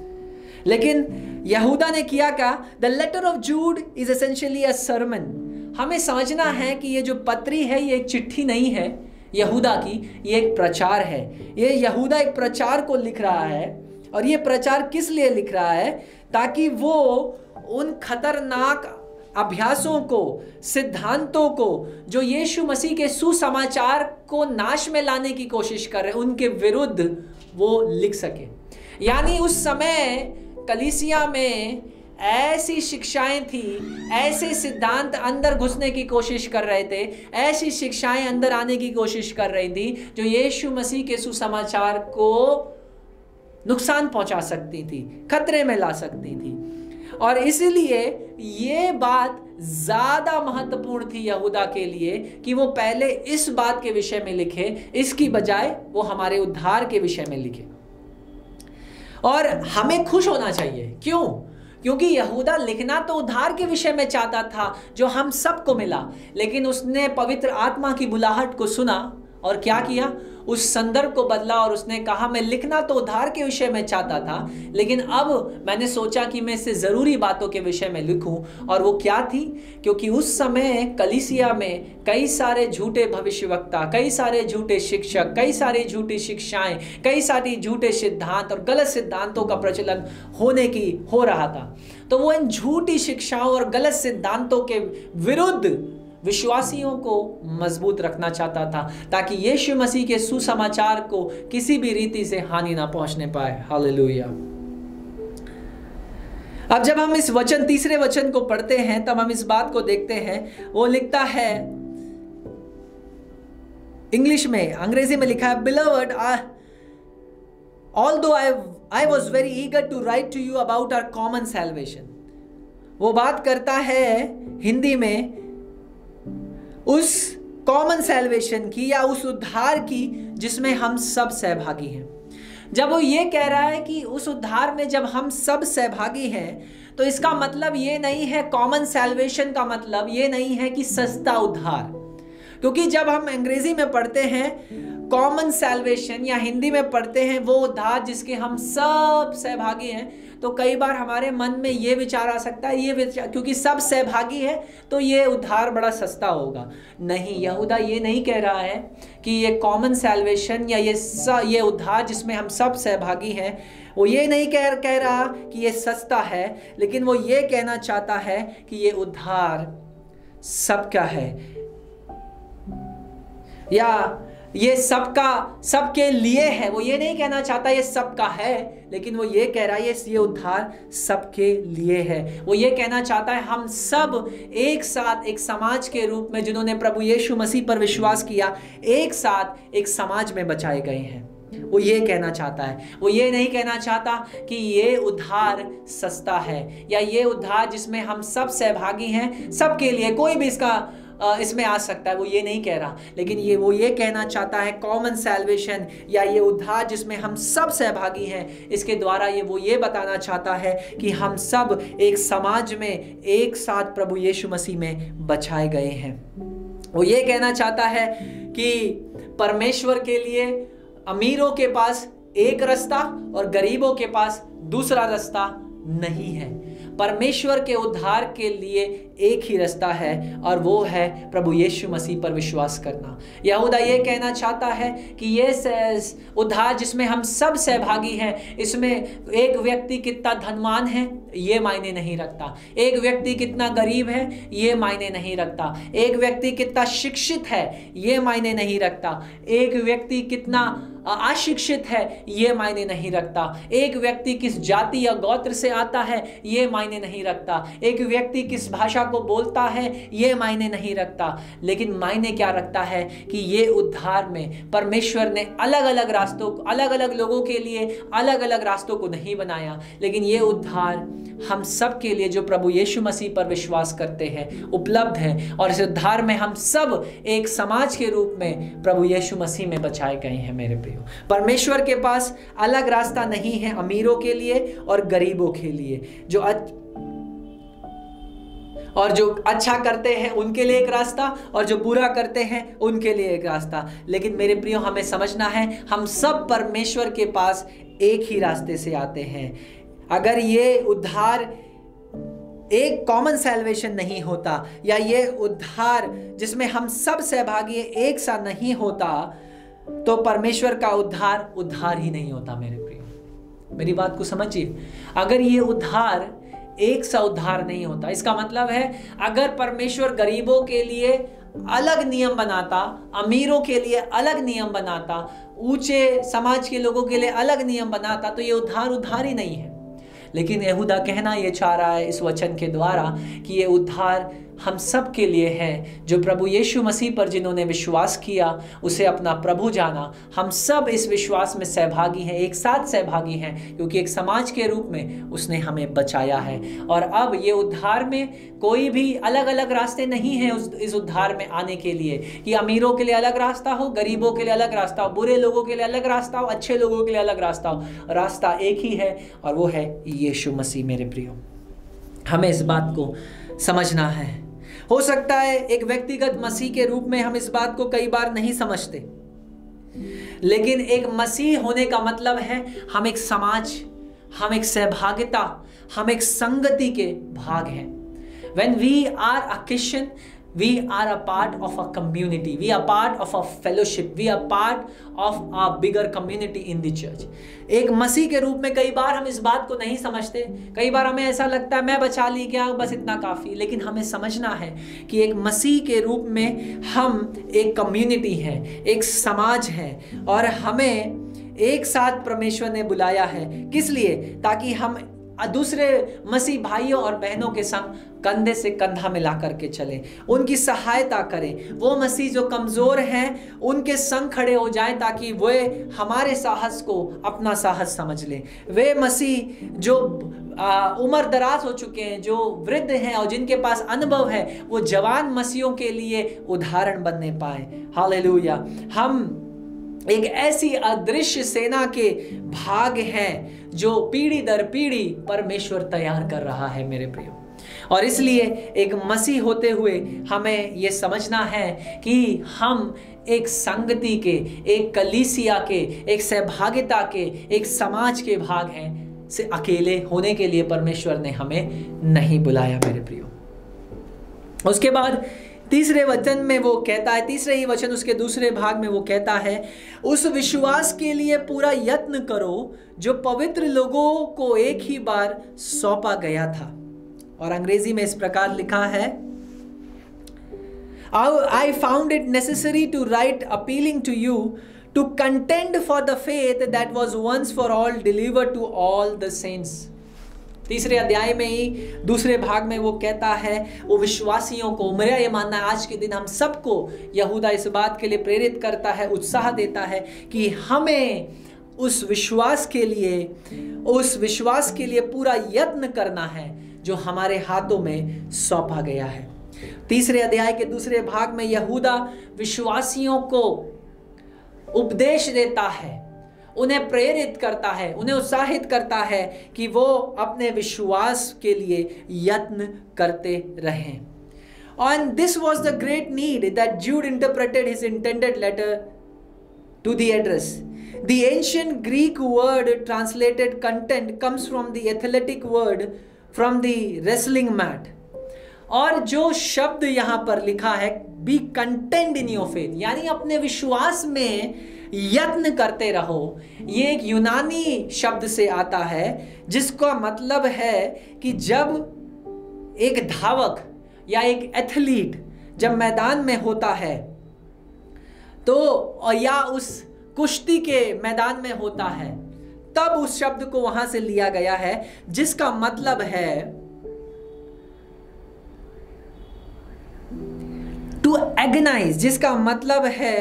लेकिन यहूदा ने किया क्या? The letter of Jude is essentially a sermon. हमें समझना है कि ये जो पत्री है ये एक चिट्ठी नहीं है यहूदा की, ये एक प्रचार है। ये यहूदा एक प्रचार को लिख रहा है, और ये प्रचार किस लिए लिख रहा है? ताकि वो उन खतरनाक अभ्यासों को, सिद्धांतों को जो यीशु मसीह के सुसमाचार को नाश में लाने की कोशिश कर रहे हैं, उनके विरुद्ध वो लिख सके। यानी उस समय कलीसिया में ऐसी शिक्षाएं थी, ऐसे सिद्धांत अंदर घुसने की कोशिश कर रहे थे, ऐसी शिक्षाएं अंदर आने की कोशिश कर रही थी जो यीशु मसीह के सुसमाचार को नुकसान पहुंचा सकती थी, खतरे में ला सकती थी। और इसलिए ये बात ज्यादा महत्वपूर्ण थी यहूदा के लिए कि वो पहले इस बात के विषय में लिखे, इसकी बजाय वो हमारे उद्धार के विषय में लिखे। और हमें खुश होना चाहिए। क्यों? क्योंकि यहूदा लिखना तो उद्धार के विषय में चाहता था जो हम सबको मिला, लेकिन उसने पवित्र आत्मा की बुलाहट को सुना और क्या किया? उस संदर्भ को बदला और उसने कहा मैं लिखना तो उद्धार के विषय में चाहता था, लेकिन अब मैंने सोचा कि मैं इससे ज़रूरी बातों के विषय में लिखूं। और वो क्या थी? क्योंकि उस समय कलीसिया में कई सारे झूठे भविष्यवक्ता, कई सारे झूठे शिक्षक, कई सारी झूठी शिक्षाएं, कई सारी झूठे सिद्धांत और गलत सिद्धांतों का प्रचलन होने की हो रहा था। तो वो इन झूठी शिक्षाओं और गलत सिद्धांतों के विरुद्ध विश्वासियों को मजबूत रखना चाहता था, ताकि यीशु मसीह के सुसमाचार को किसी भी रीति से हानि ना पहुंचने पाए। हालेलुया। अब जब हम इस वचन, तीसरे वचन को पढ़ते हैं, तब हम इस बात को देखते हैं। वो लिखता है इंग्लिश में, अंग्रेजी में लिखा है, Beloved, although I I was very eager to write to you about our common salvation। वो बात करता है हिंदी में उस कॉमन सैल्वेशन की या उस उद्धार की जिसमें हम सब सहभागी हैं। जब वो ये कह रहा है कि उस उद्धार में जब हम सब सहभागी हैं, तो इसका मतलब ये नहीं है, कॉमन सैल्वेशन का मतलब ये नहीं है कि सस्ता उद्धार। क्योंकि जब हम अंग्रेजी में पढ़ते हैं कॉमन सैल्वेशन या हिंदी में पढ़ते हैं वो उद्धार जिसके हम सब सहभागी हैं, तो कई बार हमारे मन में ये विचार आ सकता है, ये विचार क्योंकि सब सहभागी है तो ये उद्धार बड़ा सस्ता होगा। नहीं, यहूदा ये नहीं कह रहा है कि ये कॉमन सैल्वेशन या ये ये उद्धार जिसमें हम सब सहभागी हैं, वो ये नहीं कह कह रहा कि ये सस्ता है, लेकिन वो ये कहना चाहता है कि ये उद्धार सबका है, या ये सबका, सबके लिए है। वो ये नहीं कहना चाहता ये सबका है, लेकिन वो ये कह रहा है ये उद्धार सबके लिए है। वो ये कहना चाहता है हम सब एक साथ एक समाज के रूप में, जिन्होंने प्रभु यीशु मसीह पर विश्वास किया, एक साथ एक समाज में बचाए गए हैं। वो ये कहना चाहता है। वो ये नहीं कहना चाहता कि ये उद्धार सस्ता है या ये उद्धार जिसमें हम सब सहभागी हैं, सबके लिए, कोई भी इसका इसमें आ सकता है, वो ये नहीं कह रहा। लेकिन ये वो ये कहना चाहता है कॉमन सैल्वेशन या ये उद्धार जिसमें हम सब सहभागी हैं, इसके द्वारा ये वो ये बताना चाहता है कि हम सब एक समाज में एक साथ प्रभु यीशु मसीह में बचाए गए हैं। वो ये कहना चाहता है कि परमेश्वर के लिए अमीरों के पास एक रास्ता और गरीबों के पास दूसरा रास्ता नहीं है। परमेश्वर के उद्धार के लिए एक ही रास्ता है और वो है प्रभु यीशु मसीह पर विश्वास करना। यहूदा ये कहना चाहता है कि ये उद्धार जिसमें हम सब सहभागी हैं, इसमें एक व्यक्ति कितना धनवान है ये मायने नहीं रखता, एक व्यक्ति कितना गरीब है ये मायने नहीं रखता, एक व्यक्ति कितना शिक्षित है ये मायने नहीं रखता, एक व्यक्ति कितना अशिक्षित है ये मायने नहीं रखता, एक व्यक्ति किस जाति या गोत्र से आता है ये मायने नहीं रखता, एक व्यक्ति किस भाषा को बोलता है ये मायने नहीं रखता। लेकिन मायने क्या रखता है कि ये उद्धार में परमेश्वर ने अलग अलग रास्तों को, अलग अलग लोगों के लिए अलग अलग रास्तों को नहीं बनाया, लेकिन ये उद्धार हम सब के लिए जो प्रभु यीशु मसीह पर विश्वास करते हैं उपलब्ध है। और इस उद्धार में हम सब एक समाज के रूप में प्रभु यीशु मसीह में बचाए गए हैं। मेरे प्रियो, परमेश्वर के पास अलग रास्ता नहीं है अमीरों के लिए और गरीबों के लिए, जो और जो अच्छा करते हैं उनके लिए एक रास्ता और जो बुरा करते हैं उनके लिए एक रास्ता। लेकिन मेरे प्रियो, हमें समझना है हम सब परमेश्वर के पास एक ही रास्ते से आते हैं। अगर ये उद्धार एक कॉमन सैल्वेशन नहीं होता, या ये उद्धार जिसमें हम सब सहभागी एक सा नहीं होता, तो परमेश्वर का उद्धार उद्धार ही नहीं होता। मेरे प्रिय, मेरी बात को समझिए। अगर ये उद्धार एक सा उद्धार नहीं होता, इसका मतलब है अगर परमेश्वर गरीबों के लिए अलग नियम बनाता, अमीरों के लिए अलग नियम बनाता, ऊंचे समाज के लोगों के लिए अलग नियम बनाता, तो ये उद्धार उद्धार ही नहीं है। लेकिन यहूदा कहना ये चाह रहा है इस वचन के द्वारा कि ये उद्धार हम सब के लिए है, जो प्रभु यीशु मसीह पर जिन्होंने विश्वास किया, उसे अपना प्रभु जाना। हम सब इस विश्वास में सहभागी हैं, एक साथ सहभागी हैं, क्योंकि एक समाज के रूप में उसने हमें बचाया है। और अब ये उद्धार में कोई भी अलग अलग रास्ते नहीं हैं उस इस उद्धार में आने के लिए, कि अमीरों के लिए अलग रास्ता हो, गरीबों के लिए अलग रास्ता हो, बुरे लोगों के लिए अलग रास्ता हो, अच्छे लोगों के लिए अलग रास्ता हो। रास्ता एक ही है, और वो है यीशु मसीह। मेरे प्रियो, हमें इस बात को समझना है। हो सकता है एक व्यक्तिगत मसीह के रूप में हम इस बात को कई बार नहीं समझते, लेकिन एक मसीह होने का मतलब है हम एक समाज, हम एक सहभागिता, हम एक संगति के भाग हैं। When we are a Christian, we are a part of a community, we are part of a fellowship, we are part of a bigger community in the church. एक मसीह के रूप में कई बार हम इस बात को नहीं समझते। कई बार हमें ऐसा लगता है मैं बचा ली क्या, बस इतना काफ़ी। लेकिन हमें समझना है कि एक मसीह के रूप में हम एक कम्युनिटी हैं, एक समाज है, और हमें एक साथ परमेश्वर ने बुलाया है। किस लिए? ताकि हम दूसरे मसीह भाइयों और बहनों के संग कंधे से कंधा मिला करके चलें, उनकी सहायता करें। वो मसीह जो कमज़ोर हैं उनके संग खड़े हो जाएं, ताकि वे हमारे साहस को अपना साहस समझ लें। वे मसीह जो उम्र दराज हो चुके हैं, जो वृद्ध हैं और जिनके पास अनुभव है, वो जवान मसीहों के लिए उदाहरण बनने पाए। हालेलुया। हम एक ऐसी अदृश्य सेना के भाग हैं जो पीढ़ी दर पीढ़ी परमेश्वर तैयार कर रहा है। मेरे प्रियो, और इसलिए एक मसीह होते हुए हमें यह समझना है कि हम एक संगति के, एक कलीसिया के, एक सहभागिता के, एक समाज के भाग हैं। से अकेले होने के लिए परमेश्वर ने हमें नहीं बुलाया। मेरे प्रियो, उसके बाद तीसरे वचन में वो कहता है, तीसरे ही वचन उसके दूसरे भाग में वो कहता है, उस विश्वास के लिए पूरा यत्न करो जो पवित्र लोगों को एक ही बार सौंपा गया था। और अंग्रेजी में इस प्रकार लिखा है, I found it necessary to write appealing to you to contend for the faith that was once for all delivered to all the saints। तीसरे अध्याय में ही दूसरे भाग में वो कहता है, वो विश्वासियों को, मेरा ये मानना है आज के दिन हम सबको यहूदा इस बात के लिए प्रेरित करता है, उत्साह देता है कि हमें उस विश्वास के लिए उस विश्वास के लिए पूरा यत्न करना है जो हमारे हाथों में सौंपा गया है। तीसरे अध्याय के दूसरे भाग में यहूदा विश्वासियों को उपदेश देता है, उन्हें प्रेरित करता है, उन्हें उत्साहित करता है कि वो अपने विश्वास के लिए यत्न करते रहें। And this was the great need that Jude interpreted his intended letter to the address. The ancient Greek word translated content comes from the athletic word from the wrestling mat. और जो शब्द यहाँ पर लिखा है, be content in your faith, यानी अपने विश्वास में यत्न करते रहो, ये एक यूनानी शब्द से आता है जिसका मतलब है कि जब एक धावक या एक एथलीट जब मैदान में होता है तो, या उस कुश्ती के मैदान में होता है, तब उस शब्द को वहां से लिया गया है, जिसका मतलब है टू एगनाइज, जिसका मतलब है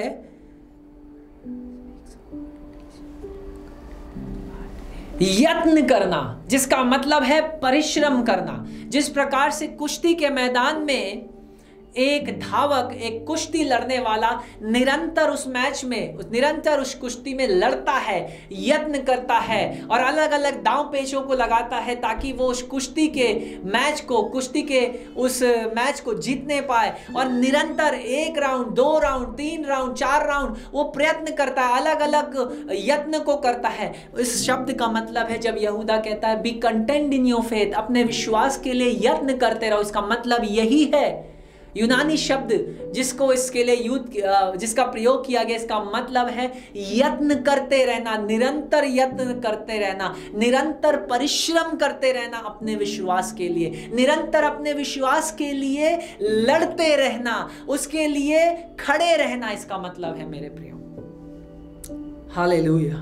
यत्न करना, जिसका मतलब है परिश्रम करना। जिस प्रकार से कुश्ती के मैदान में एक धावक, एक कुश्ती लड़ने वाला निरंतर उस मैच में, निरंतर उस कुश्ती में लड़ता है, यत्न करता है और अलग अलग दांव पेचों को लगाता है ताकि वो उस कुश्ती के मैच को, कुश्ती के उस मैच को जीतने पाए। और निरंतर एक राउंड, दो राउंड, तीन राउंड, चार राउंड वो प्रयत्न करता है, अलग अलग यत्न को करता है। इस शब्द का मतलब है, जब यहूदा कहता है be content in your faith, अपने विश्वास के लिए यत्न करते रहो, इसका मतलब यही है। यूनानी शब्द जिसको इसके लिए यूज जिसका प्रयोग किया गया, इसका मतलब है यत्न करते रहना, निरंतर यत्न करते रहना, निरंतर परिश्रम करते रहना अपने विश्वास के लिए, निरंतर अपने विश्वास के लिए लड़ते रहना, उसके लिए खड़े रहना, इसका मतलब है मेरे प्रियो। हालेलुया।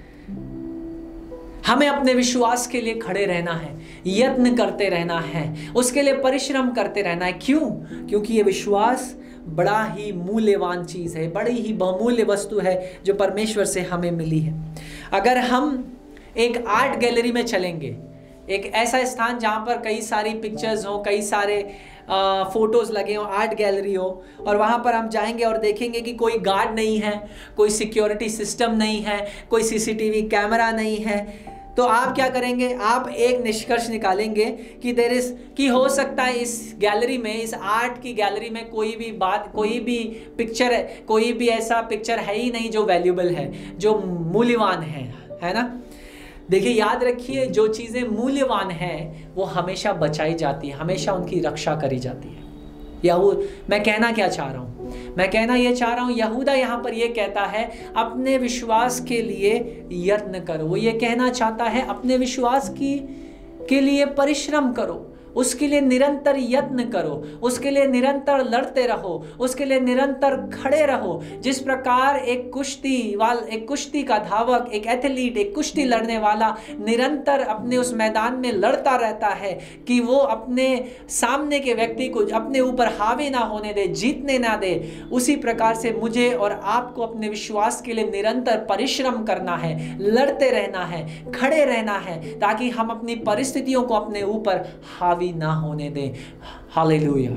हमें अपने विश्वास के लिए खड़े रहना है, यत्न करते रहना है, उसके लिए परिश्रम करते रहना है। क्यों? क्योंकि ये विश्वास बड़ा ही मूल्यवान चीज है, बड़ी ही बहुमूल्य वस्तु है जो परमेश्वर से हमें मिली है। अगर हम एक आर्ट गैलरी में चलेंगे, एक ऐसा स्थान जहां पर कई सारी पिक्चर्स हो, कई सारे फोटोज लगे हो, आर्ट गैलरी हो, और वहां पर हम जाएंगे और देखेंगे कि कोई गार्ड नहीं है, कोई सिक्योरिटी सिस्टम नहीं है, कोई सीसीटीवी कैमरा नहीं है, तो आप क्या करेंगे? आप एक निष्कर्ष निकालेंगे कि देयर इज कि हो सकता है इस गैलरी में, इस आर्ट की गैलरी में कोई भी बात, कोई भी पिक्चर है, कोई भी ऐसा पिक्चर है ही नहीं जो वैल्यूएबल है, जो मूल्यवान है, है ना। देखिए, याद रखिए, जो चीज़ें मूल्यवान हैं वो हमेशा बचाई जाती है, हमेशा उनकी रक्षा करी जाती है। या वो मैं कहना क्या चाह रहा हूँ? मैं कहना ये चाह रहा हूँ, यहूदा यहाँ पर ये कहता है अपने विश्वास के लिए यत्न करो। वो ये कहना चाहता है अपने विश्वास की के लिए परिश्रम करो, उसके लिए निरंतर यत्न करो, उसके लिए निरंतर लड़ते रहो, उसके लिए निरंतर खड़े रहो। जिस प्रकार एक कुश्ती वाल एक कुश्ती का धावक, एक एथलीट, एक कुश्ती लड़ने वाला निरंतर अपने उस मैदान में लड़ता रहता है कि वो अपने सामने के व्यक्ति को अपने ऊपर हावी ना होने दे, जीतने ना दे, उसी प्रकार से मुझे और आपको अपने विश्वास के लिए निरंतर परिश्रम करना है, लड़ते रहना है, खड़े रहना है, ताकि हम अपनी परिस्थितियों को अपने ऊपर हावी ना होने दें। हालेलुया।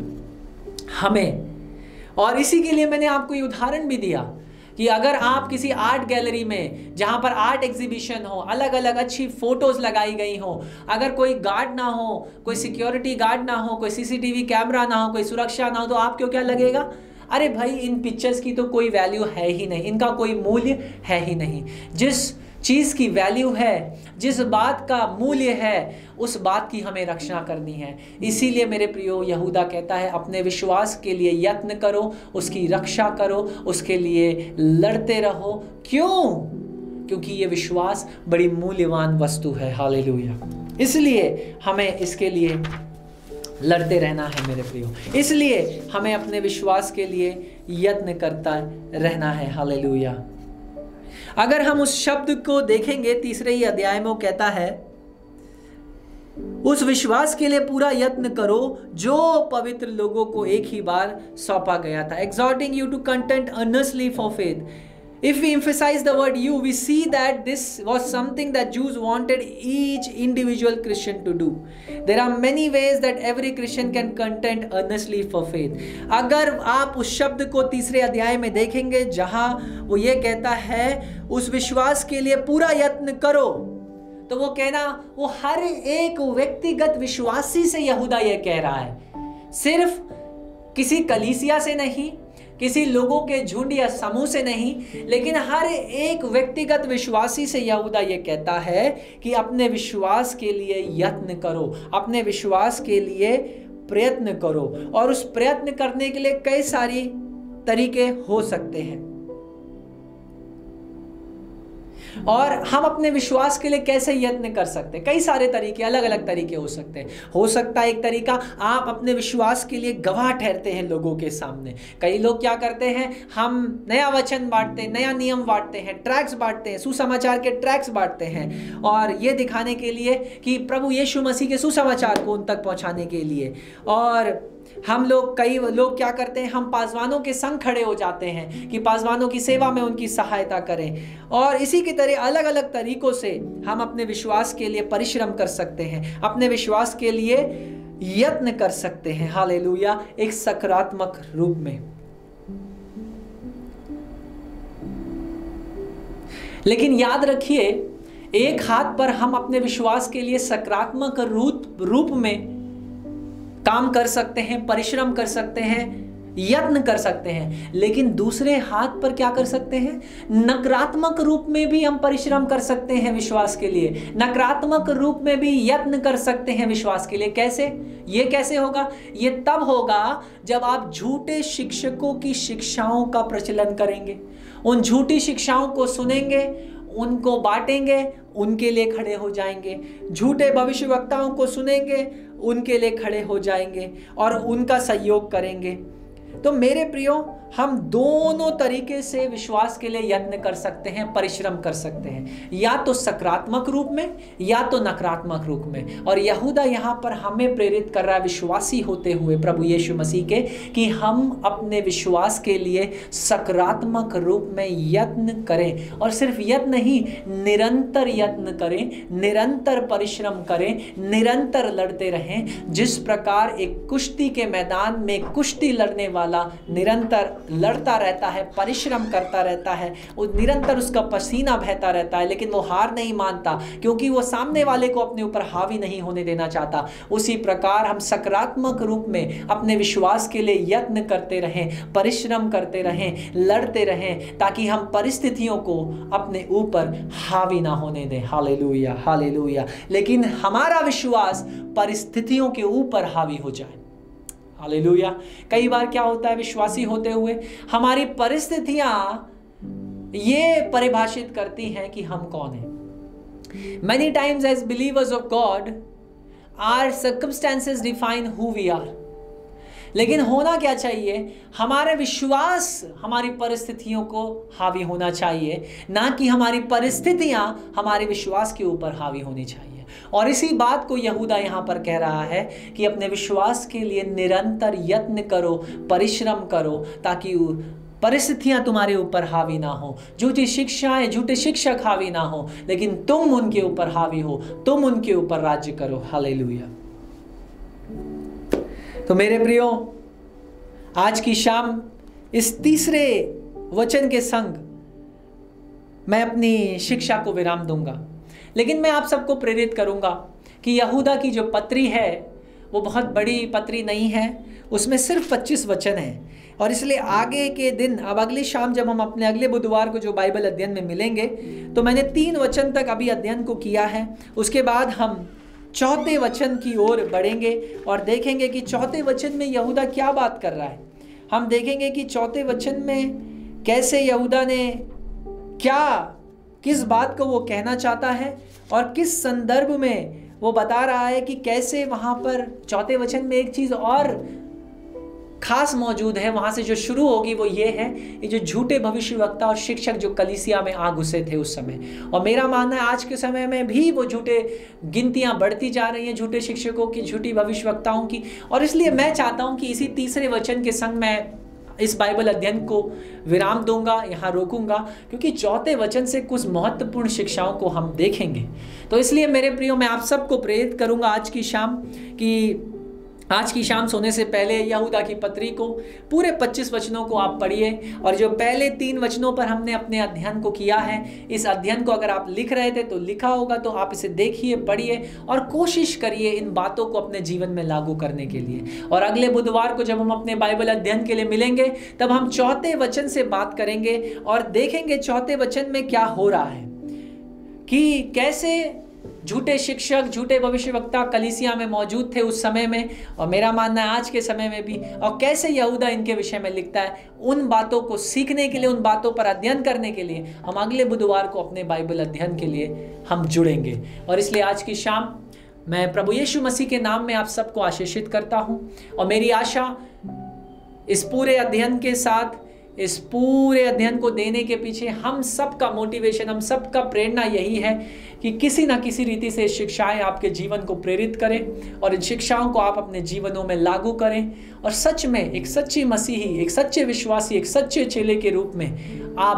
हमें, और इसी के लिए मैंने आपको ये उदाहरण भी दिया कि अगर आप किसी आर्ट गैलरी में, जहां पर आर्ट एग्जीबिशन हो, अलग अलग अच्छी फोटोज लगाई गई हो, अगर कोई गार्ड ना हो, कोई सिक्योरिटी गार्ड ना हो, कोई सीसीटीवी कैमरा ना हो, कोई सुरक्षा ना हो, तो आपको क्या लगेगा? अरे भाई, इन पिक्चर्स की तो कोई वैल्यू है ही नहीं, इनका कोई मूल्य है ही नहीं। जिस चीज़ की वैल्यू है, जिस बात का मूल्य है, उस बात की हमें रक्षा करनी है। इसीलिए मेरे प्रियो, यहूदा कहता है अपने विश्वास के लिए यत्न करो, उसकी रक्षा करो, उसके लिए लड़ते रहो। क्यों? क्योंकि ये विश्वास बड़ी मूल्यवान वस्तु है। हालेलुया। इसलिए हमें इसके लिए लड़ते रहना है मेरे प्रियो, इसलिए हमें अपने विश्वास के लिए यत्न करता रहना है। हालेलुया। अगर हम उस शब्द को देखेंगे, तीसरे ही अध्याय में वो कहता है उस विश्वास के लिए पूरा यत्न करो जो पवित्र लोगों को एक ही बार सौंपा गया था। Exhorting you to contend earnestly for faith. If we emphasize the word you, we see that this was something that Jews wanted each individual Christian to do. There are many ways that every Christian can contend earnestly for faith. अगर आप उस शब्द को तीसरे अध्याय में देखेंगे, जहां वो ये कहता है उस विश्वास के लिए पूरा यत्न करो, तो वो कहना वो हर एक व्यक्तिगत विश्वासी से यहूदा ये कह रहा है, सिर्फ किसी कलीसिया से नहीं, किसी लोगों के झुंड या समूह से नहीं, लेकिन हर एक व्यक्तिगत विश्वासी से यहूदा ये कहता है कि अपने विश्वास के लिए यत्न करो, अपने विश्वास के लिए प्रयत्न करो। और उस प्रयत्न करने के लिए कई सारी तरीके हो सकते हैं। और हम अपने विश्वास के लिए कैसे यत्न कर सकते हैं? कई सारे तरीके, अलग अलग तरीके हो सकते हैं। हो सकता है एक तरीका, आप अपने विश्वास के लिए गवाह ठहरते हैं लोगों के सामने। कई लोग क्या करते हैं, हम नया वचन बांटते हैं, नया नियम बांटते हैं, ट्रैक्स बांटते हैं, सुसमाचार के ट्रैक्स बांटते हैं, और ये दिखाने के लिए कि प्रभु यीशु मसीह के सुसमाचार को उन तक पहुंचाने के लिए। और हम लोग, कई लोग क्या करते हैं, हम पासवानों के संग खड़े हो जाते हैं कि पासवानों की सेवा में उनकी सहायता करें। और इसी की तरह अलग अलग तरीकों से हम अपने विश्वास के लिए परिश्रम कर सकते हैं, अपने विश्वास के लिए यत्न कर सकते हैं। हालेलुया, एक सकारात्मक रूप में। लेकिन याद रखिए, एक हाथ पर हम अपने विश्वास के लिए सकारात्मक रूप रूप में काम कर सकते हैं, परिश्रम कर सकते हैं, यत्न कर सकते हैं, लेकिन दूसरे हाथ पर क्या कर सकते हैं? नकारात्मक रूप में भी हम परिश्रम कर सकते हैं विश्वास के लिए, नकारात्मक रूप में भी यत्न कर सकते हैं विश्वास के लिए। कैसे? ये कैसे होगा? ये तब होगा जब आप झूठे शिक्षकों की शिक्षाओं का प्रचलन करेंगे, उन झूठी शिक्षाओं को सुनेंगे, उनको बांटेंगे, उनके लिए खड़े हो जाएंगे। झूठे भविष्यवक्ताओं को सुनेंगे, उनके लिए खड़े हो जाएंगे और उनका सहयोग करेंगे। तो मेरे प्रियो, हम दोनों तरीके से विश्वास के लिए यत्न कर सकते हैं, परिश्रम कर सकते हैं, या तो सकारात्मक रूप में या तो नकारात्मक रूप में। और यहूदा यहाँ पर हमें प्रेरित कर रहा है, विश्वासी होते हुए प्रभु यीशु मसीह के, कि हम अपने विश्वास के लिए सकारात्मक रूप में यत्न करें। और सिर्फ यत्न ही, निरंतर यत्न करें, निरंतर परिश्रम करें, निरंतर लड़ते रहें। जिस प्रकार एक कुश्ती के मैदान में कुश्ती लड़ने वाला निरंतर लड़ता रहता है, परिश्रम करता रहता है, वो निरंतर उसका पसीना बहता रहता है, लेकिन वो हार नहीं मानता, क्योंकि वो सामने वाले को अपने ऊपर हावी नहीं होने देना चाहता। उसी प्रकार हम सकारात्मक रूप में अपने विश्वास के लिए यत्न करते रहें, परिश्रम करते रहें, लड़ते रहें, ताकि हम परिस्थितियों को अपने ऊपर हावी ना होने दें। Hallelujah, hallelujah. लेकिन हमारा विश्वास परिस्थितियों के ऊपर हावी हो जाए। हालेलुया। कई बार क्या होता है, विश्वासी होते हुए हमारी परिस्थितियां ये परिभाषित करती हैं कि हम कौन हैं। Many times as believers of God, our circumstances define who we are. लेकिन होना क्या चाहिए? हमारे विश्वास हमारी परिस्थितियों को हावी होना चाहिए, ना कि हमारी परिस्थितियां हमारे विश्वास के ऊपर हावी होनी चाहिए। और इसी बात को यहूदा यहाँ पर कह रहा है कि अपने विश्वास के लिए निरंतर यत्न करो, परिश्रम करो, ताकि परिस्थितियां तुम्हारे ऊपर हावी ना हो, झूठी शिक्षाएं, झूठे शिक्षक हावी ना हो, लेकिन तुम उनके ऊपर हावी हो, तुम उनके ऊपर राज्य करो। हालेलुया। तो मेरे प्रियो, आज की शाम इस तीसरे वचन के संग मैं अपनी शिक्षा को विराम दूंगा, लेकिन मैं आप सबको प्रेरित करूंगा कि यहूदा की जो पत्री है वो बहुत बड़ी पत्री नहीं है, उसमें सिर्फ पच्चीस वचन हैं। और इसलिए आगे के दिन, अब अगली शाम जब हम अपने अगले बुधवार को जो बाइबल अध्ययन में मिलेंगे, तो मैंने तीन वचन तक अभी अध्ययन को किया है। उसके बाद हम चौथे वचन की ओर बढ़ेंगे और देखेंगे कि चौथे वचन में यहूदा क्या बात कर रहा है। हम देखेंगे कि चौथे वचन में कैसे यहूदा ने क्या, किस बात को वो कहना चाहता है और किस संदर्भ में वो बता रहा है कि कैसे वहाँ पर चौथे वचन में एक चीज़ और खास मौजूद है। वहाँ से जो शुरू होगी वो ये है, ये जो झूठे भविष्यवक्ता और शिक्षक जो कलीसिया में आ घुसे थे उस समय, और मेरा मानना है आज के समय में भी वो झूठे गिनतियाँ बढ़ती जा रही हैं, झूठे शिक्षकों की, झूठी भविष्यवक्ताओं की। और इसलिए मैं चाहता हूँ कि इसी तीसरे वचन के संग मैं इस बाइबल अध्ययन को विराम दूंगा, यहाँ रोकूंगा, क्योंकि चौथे वचन से कुछ महत्वपूर्ण शिक्षाओं को हम देखेंगे। तो इसलिए मेरे प्रियो, मैं आप सबको प्रेरित करूंगा आज की शाम कि आज की शाम सोने से पहले यहूदा की पत्री को पूरे पच्चीस वचनों को आप पढ़िए। और जो पहले तीन वचनों पर हमने अपने अध्ययन को किया है, इस अध्ययन को अगर आप लिख रहे थे तो लिखा होगा, तो आप इसे देखिए, पढ़िए और कोशिश करिए इन बातों को अपने जीवन में लागू करने के लिए। और अगले बुधवार को जब हम अपने बाइबल अध्ययन के लिए मिलेंगे, तब हम चौथे वचन से बात करेंगे और देखेंगे चौथे वचन में क्या हो रहा है, कि कैसे झूठे शिक्षक, झूठे भविष्यवक्ता कलीसिया में मौजूद थे उस समय में, और मेरा मानना है आज के समय में भी, और कैसे यहूदा इनके विषय में लिखता है। उन बातों को सीखने के लिए, उन बातों पर अध्ययन करने के लिए हम अगले बुधवार को अपने बाइबल अध्ययन के लिए हम जुड़ेंगे। और इसलिए आज की शाम मैं प्रभु यीशु मसीह के नाम में आप सबको आशीषित करता हूँ। और मेरी आशा इस पूरे अध्ययन के साथ, इस पूरे अध्ययन को देने के पीछे हम सब का मोटिवेशन, हम सब का प्रेरणा यही है कि किसी ना किसी रीति से शिक्षाएं आपके जीवन को प्रेरित करें और इन शिक्षाओं को आप अपने जीवनों में लागू करें, और सच में एक सच्ची मसीही, एक सच्चे विश्वासी, एक सच्चे चेले के रूप में आप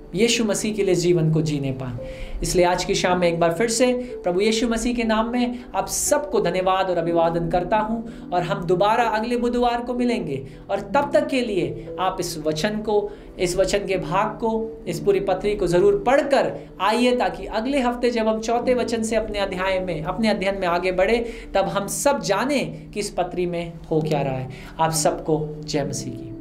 यीशु मसीह के लिए जीवन को जीने पाए। इसलिए आज की शाम में एक बार फिर से प्रभु यीशु मसीह के नाम में आप सबको धन्यवाद और अभिवादन करता हूं, और हम दोबारा अगले बुधवार को मिलेंगे। और तब तक के लिए आप इस वचन को, इस वचन के भाग को, इस पूरी पत्री को जरूर पढ़कर आइए, ताकि अगले हफ्ते जब हम चौथे वचन से अपने अध्याय में, अपने अध्ययन में आगे बढ़े, तब हम सब जाने कि इस पत्री में हो क्या रहा है। आप सबको जय मसीह की।